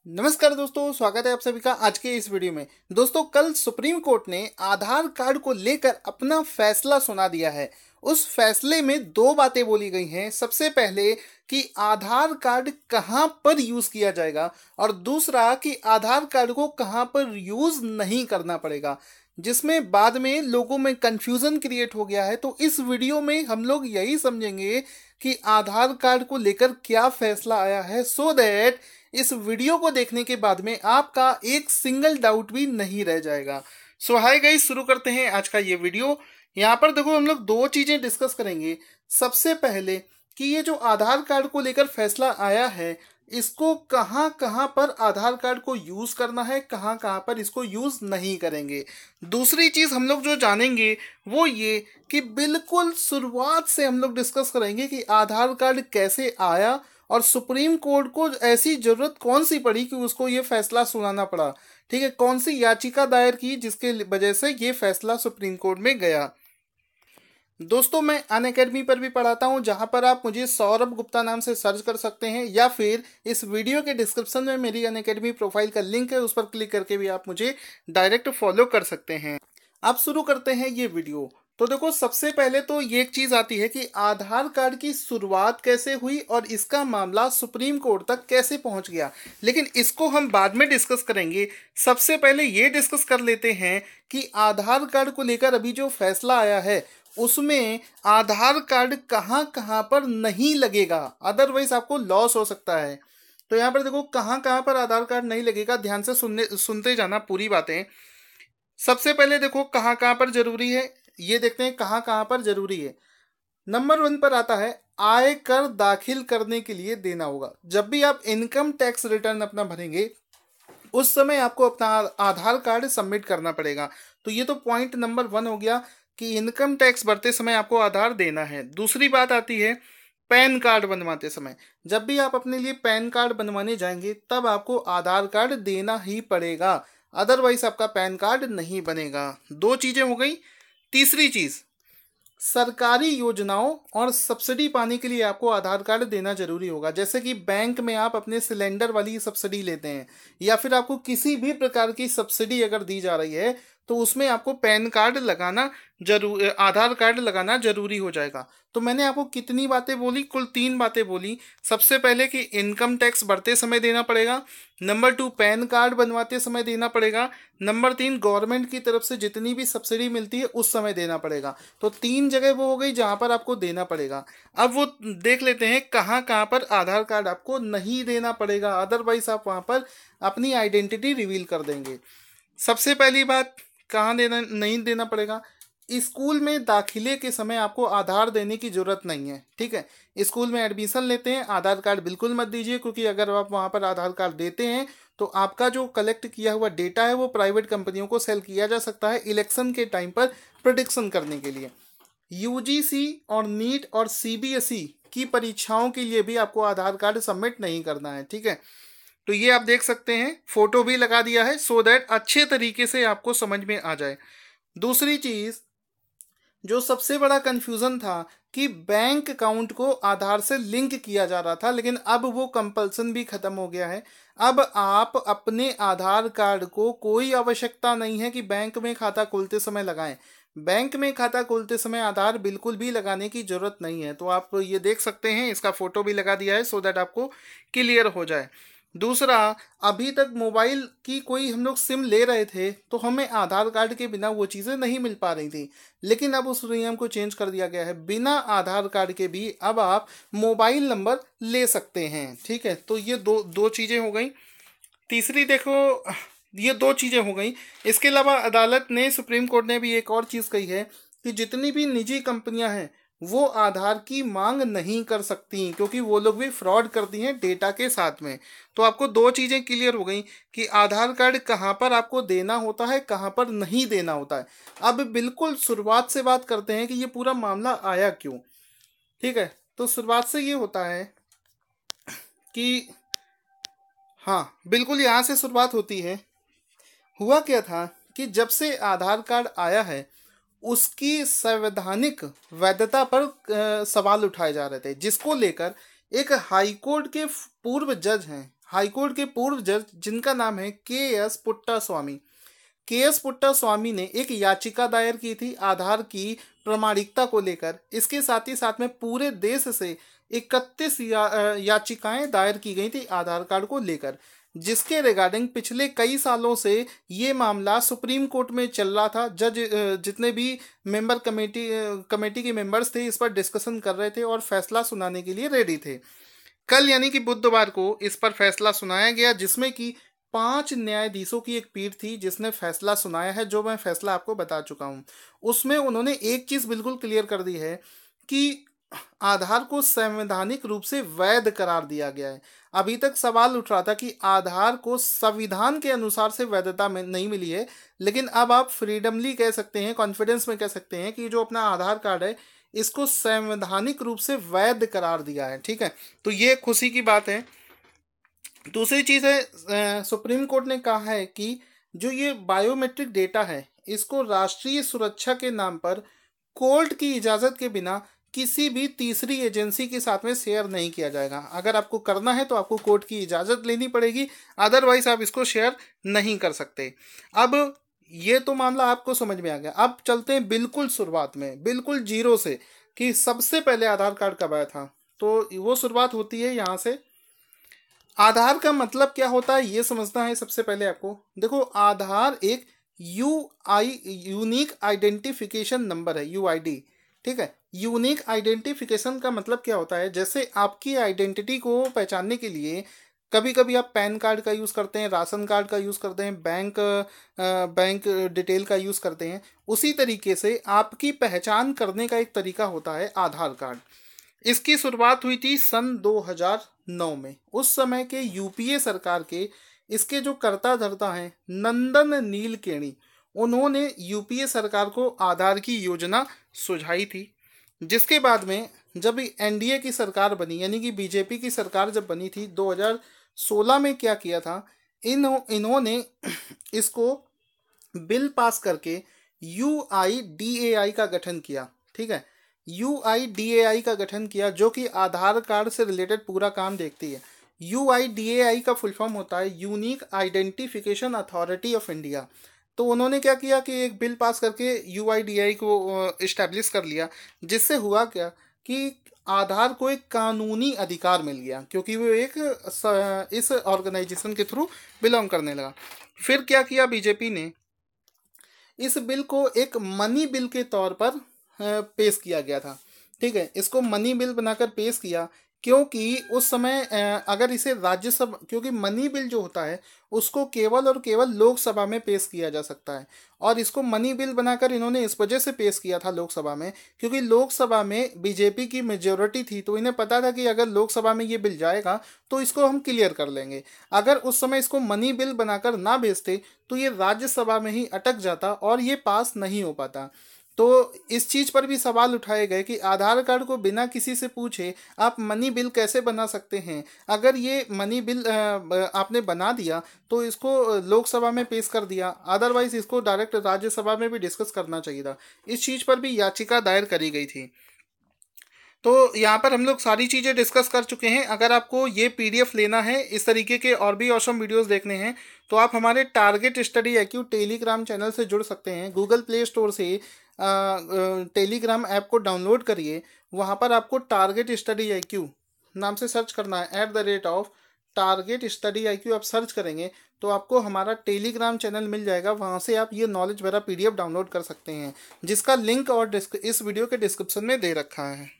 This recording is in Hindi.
नमस्कार दोस्तों, स्वागत है आप सभी का आज के इस वीडियो में। दोस्तों, कल सुप्रीम कोर्ट ने आधार कार्ड को लेकर अपना फैसला सुना दिया है। उस फैसले में दो बातें बोली गई हैं। सबसे पहले कि आधार कार्ड कहां पर यूज किया जाएगा और दूसरा कि आधार कार्ड को कहां पर यूज नहीं करना पड़ेगा, जिसमें बाद में लोगों में कंफ्यूजन क्रिएट हो गया है। तो इस वीडियो में हम लोग यही समझेंगे कि आधार कार्ड को लेकर क्या फैसला आया है, सो दैट इस वीडियो को देखने के बाद में आपका एक सिंगल डाउट भी नहीं रह जाएगा। सो हाय गाइस, शुरू करते हैं आज का ये वीडियो। यहाँ पर देखो, हम लोग दो चीजें डिस्कस करेंगे। सबसे पहले कि ये जो आधार कार्ड को लेकर फैसला आया है, इसको कहाँ कहाँ पर आधार कार्ड को यूज करना है, कहाँ कहाँ पर इसको यूज नहीं करेंगे। दूसरी चीज हम लोग जो जानेंगे वो ये कि बिल्कुल शुरुआत से हम लोग डिस्कस करेंगे कि आधार कार्ड कैसे आया और सुप्रीम कोर्ट को ऐसी जरूरत कौन सी पड़ी कि उसको ये फैसला सुनाना पड़ा। ठीक है, कौन सी याचिका दायर की जिसके वजह से ये फैसला सुप्रीम कोर्ट में गया। दोस्तों, मैं अनअकैडमी पर भी पढ़ाता हूं, जहां पर आप मुझे सौरभ गुप्ता नाम से सर्च कर सकते हैं, या फिर इस वीडियो के डिस्क्रिप्शन में मेरी अनअकैडमी प्रोफाइल का लिंक है, उस पर क्लिक करके भी आप मुझे डायरेक्ट फॉलो कर सकते हैं। अब शुरू करते हैं ये वीडियो। तो देखो, सबसे पहले तो ये एक चीज आती है कि आधार कार्ड की शुरुआत कैसे हुई और इसका मामला सुप्रीम कोर्ट तक कैसे पहुंच गया, लेकिन इसको हम बाद में डिस्कस करेंगे। सबसे पहले ये डिस्कस कर लेते हैं कि आधार कार्ड को लेकर अभी जो फैसला आया है उसमें आधार कार्ड कहाँ कहाँ पर नहीं लगेगा, अदरवाइज आपको लॉस हो सकता है। तो यहाँ पर देखो, कहाँ कहाँ पर आधार कार्ड नहीं लगेगा, ध्यान से सुनते जाना पूरी बातें। सबसे पहले देखो कहाँ कहाँ पर जरूरी है, ये देखते हैं कहाँ कहाँ पर जरूरी है। नंबर 1 पर आता है, आय कर दाखिल करने के लिए देना होगा। जब भी आप इनकम टैक्स रिटर्न अपना भरेंगे उस समय आपको अपना आधार कार्ड सबमिट करना पड़ेगा। तो ये तो पॉइंट नंबर 1 हो गया कि इनकम टैक्स भरते समय आपको आधार देना है। दूसरी बात आती है पैन कार्ड बनवाते समय। जब भी आप अपने लिए पैन कार्ड बनवाने जाएंगे तब आपको आधार कार्ड देना ही पड़ेगा, अदरवाइज आपका पैन कार्ड नहीं बनेगा। दो चीजें हो गई। तीसरी चीज, सरकारी योजनाओं और सब्सिडी पाने के लिए आपको आधार कार्ड देना जरूरी होगा। जैसे कि बैंक में आप अपने सिलेंडर वाली सब्सिडी लेते हैं, या फिर आपको किसी भी प्रकार की सब्सिडी अगर दी जा रही है तो उसमें आपको पैन कार्ड लगाना आधार कार्ड लगाना जरूरी हो जाएगा। तो मैंने आपको कितनी बातें बोली? कुल 3 बातें बोली। सबसे पहले कि इनकम टैक्स भरते समय देना पड़ेगा। नंबर 2, पैन कार्ड बनवाते समय देना पड़ेगा। नंबर 3, गवर्नमेंट की तरफ से जितनी भी सब्सिडी मिलती है उस समय देना पड़ेगा। तो 3 जगह वो हो गई जहां पर आपको देना पड़ेगा। अब वो देख लेते हैं कहाँ कहाँ पर आधार कार्ड आपको नहीं देना पड़ेगा, अदरवाइज आप वहां पर अपनी आइडेंटिटी रिवील कर देंगे। सबसे पहली बात, कहाँ देना नहीं देना पड़ेगा? स्कूल में दाखिले के समय आपको आधार देने की जरूरत नहीं है। ठीक है, स्कूल में एडमिशन लेते हैं आधार कार्ड बिल्कुल मत दीजिए, क्योंकि अगर आप वहां पर आधार कार्ड देते हैं तो आपका जो कलेक्ट किया हुआ डेटा है वो प्राइवेट कंपनियों को सेल किया जा सकता है इलेक्शन के टाइम पर प्रिडिक्शन करने के लिए। यूजीसी और नीट और सीबीएसई की परीक्षाओं के लिए भी आपको आधार कार्ड सबमिट नहीं करना है। ठीक है, तो ये आप देख सकते हैं, फोटो भी लगा दिया है सो दैट अच्छे तरीके से आपको समझ में आ जाए। दूसरी चीज, जो सबसे बड़ा कंफ्यूजन था कि बैंक अकाउंट को आधार से लिंक किया जा रहा था, लेकिन अब वो कंपल्सन भी खत्म हो गया है। अब आप अपने आधार कार्ड को कोई आवश्यकता नहीं है कि बैंक में खाता खोलते समय लगाएं। बैंक में खाता खोलते समय आधार बिल्कुल भी लगाने की जरूरत नहीं है। तो आप ये देख सकते हैं, इसका फोटो भी लगा दिया है सो दैट आपको क्लियर हो जाए। दूसरा, अभी तक मोबाइल की कोई हम लोग सिम ले रहे थे तो हमें आधार कार्ड के बिना वो चीज़ें नहीं मिल पा रही थी, लेकिन अब उस नियम को चेंज कर दिया गया है। बिना आधार कार्ड के भी अब आप मोबाइल नंबर ले सकते हैं। ठीक है, तो ये दो दो चीज़ें हो गई। तीसरी देखो, ये 2 चीज़ें हो गई। इसके अलावा अदालत ने, सुप्रीम कोर्ट ने भी एक और चीज़ कही है कि जितनी भी निजी कंपनियां हैं वो आधार की मांग नहीं कर सकती, क्योंकि वो लोग भी फ्रॉड करती हैं डेटा के साथ में। तो आपको 2 चीज़ें क्लियर हो गई कि आधार कार्ड कहाँ पर आपको देना होता है, कहाँ पर नहीं देना होता है। अब बिल्कुल शुरुआत से बात करते हैं कि ये पूरा मामला आया क्यों। ठीक है, तो शुरुआत से ये होता है कि, हाँ बिल्कुल यहाँ से शुरुआत होती है। हुआ क्या था कि जब से आधार कार्ड आया है उसकी संवैधानिक वैधता पर सवाल उठाए जा रहे थे, जिसको लेकर एक हाई कोर्ट के पूर्व जज हैं, हाईकोर्ट के पूर्व जज जिनका नाम है के.एस. पुट्टास्वामी। के.एस. पुट्टास्वामी ने एक याचिका दायर की थी आधार की प्रामाणिकता को लेकर। इसके साथ ही साथ में पूरे देश से 31 याचिकाएं दायर की गई थी आधार कार्ड को लेकर, जिसके रिगार्डिंग पिछले कई सालों से ये मामला सुप्रीम कोर्ट में चल रहा था। जज जितने भी मेंबर कमेटी के मेंबर्स थे इस पर डिस्कशन कर रहे थे और फैसला सुनाने के लिए रेडी थे। कल यानी कि बुधवार को इस पर फैसला सुनाया गया, जिसमें कि 5 न्यायाधीशों की एक पीठ थी जिसने फैसला सुनाया है, जो मैं फैसला आपको बता चुका हूं। उसमें उन्होंने एक चीज बिल्कुल क्लियर कर दी है कि आधार को संवैधानिक रूप से वैध करार दिया गया है। अभी तक सवाल उठ रहा था कि आधार को संविधान के अनुसार से वैधता में नहीं मिली है, लेकिन अब आप फ्रीडमली कह सकते हैं, कॉन्फिडेंस में कह सकते हैं कि जो अपना आधार कार्ड है इसको संवैधानिक रूप से वैध करार दिया है। ठीक है, तो ये खुशी की बात है। दूसरी चीज है, सुप्रीम कोर्ट ने कहा है कि जो ये बायोमेट्रिक डेटा है इसको राष्ट्रीय सुरक्षा के नाम पर कोर्ट की इजाजत के बिना किसी भी तीसरी एजेंसी के साथ में शेयर नहीं किया जाएगा। अगर आपको करना है तो आपको कोर्ट की इजाजत लेनी पड़ेगी, अदरवाइज आप इसको शेयर नहीं कर सकते। अब ये तो मामला आपको समझ में आ गया। अब चलते हैं बिल्कुल शुरुआत में, बिल्कुल जीरो से, कि सबसे पहले आधार कार्ड कब आया था। तो वो शुरुआत होती है यहाँ से। आधार का मतलब क्या होता है ये समझना है सबसे पहले आपको। देखो, आधार एक यूनिक आइडेंटिफिकेशन नंबर है, यूआईडी। ठीक है, यूनिक आइडेंटिफिकेशन का मतलब क्या होता है, जैसे आपकी आइडेंटिटी को पहचानने के लिए कभी कभी आप पैन कार्ड का यूज़ करते हैं, राशन कार्ड का यूज़ करते हैं, बैंक डिटेल का यूज़ करते हैं, उसी तरीके से आपकी पहचान करने का एक तरीका होता है आधार कार्ड। इसकी शुरुआत हुई थी सन 2009 में। उस समय के यूपीए सरकार के इसके जो कर्ता धर्ता हैं नंदन नीलकेणी, उन्होंने यूपीए सरकार को आधार की योजना सुझाई थी। जिसके बाद में जब एनडीए की सरकार बनी, यानी कि बीजेपी की सरकार जब बनी थी 2016 में, क्या किया था इन्होंने इसको बिल पास करके यूआईडीएआई का गठन किया। ठीक है, यूआईडीएआई का गठन किया, जो कि आधार कार्ड से रिलेटेड पूरा काम देखती है। यूआईडीएआई का फुल फॉर्म होता है unique identification authority of India. तो उन्होंने क्या किया कि एक बिल पास करके यूआईडीएआई को इस्टेब्लिश कर लिया, जिससे हुआ क्या कि आधार को एक कानूनी अधिकार मिल गया, क्योंकि वो एक इस ऑर्गेनाइजेशन के थ्रू बिलोंग करने लगा। फिर क्या किया बीजेपी ने, इस बिल को एक मनी बिल के तौर पर पेश किया गया था। ठीक है, इसको मनी बिल बनाकर पेश किया, क्योंकि उस समय अगर इसे राज्यसभा, क्योंकि मनी बिल जो होता है उसको केवल और केवल लोकसभा में पेश किया जा सकता है, और इसको मनी बिल बनाकर इन्होंने इस वजह से पेश किया था लोकसभा में, क्योंकि लोकसभा में बीजेपी की मेजोरिटी थी। तो इन्हें पता था कि अगर लोकसभा में ये बिल जाएगा तो इसको हम क्लियर कर लेंगे। अगर उस समय इसको मनी बिल बनाकर ना भेजते तो ये राज्यसभा में ही अटक जाता और ये पास नहीं हो पाता। तो इस चीज पर भी सवाल उठाए गए कि आधार कार्ड को बिना किसी से पूछे आप मनी बिल कैसे बना सकते हैं। अगर ये मनी बिल आपने बना दिया तो इसको लोकसभा में पेश कर दिया, अदरवाइज इसको डायरेक्ट राज्यसभा में भी डिस्कस करना चाहिए था। इस चीज पर भी याचिका दायर करी गई थी। तो यहाँ पर हम लोग सारी चीज़ें डिस्कस कर चुके हैं। अगर आपको ये पीडीएफ लेना है, इस तरीके के और भी ऑसम वीडियोस देखने हैं, तो आप हमारे target study IQ Telegram channel से जुड़ सकते हैं। गूगल प्ले स्टोर से टेलीग्राम ऐप को डाउनलोड करिए। वहाँ पर आपको टारगेट स्टडी IQ नाम से सर्च करना है, @टारगेट स्टडी IQ आप सर्च करेंगे तो आपको हमारा टेलीग्राम चैनल मिल जाएगा। वहाँ से आप ये नॉलेज भरा PDF डाउनलोड कर सकते हैं, जिसका लिंक और इस वीडियो के डिस्क्रिप्शन में दे रखा है।